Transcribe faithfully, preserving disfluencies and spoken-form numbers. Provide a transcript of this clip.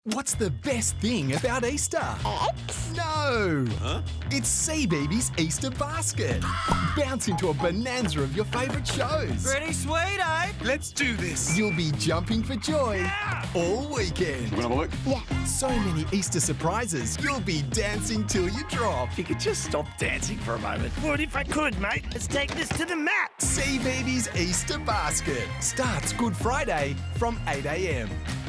What's the best thing about Easter? Eggs? No! Huh? It's Cbeebies Easter Basket. Bounce into a bonanza of your favourite shows. Pretty sweet, eh? Let's do this. You'll be jumping for joy Yeah! all weekend. You want to have a look? Yeah. So many Easter surprises, you'll be dancing till you drop. If you could just stop dancing for a moment. Would if I could, mate. Let's take this to the max. Cbeebies Easter Basket starts Good Friday from eight a m.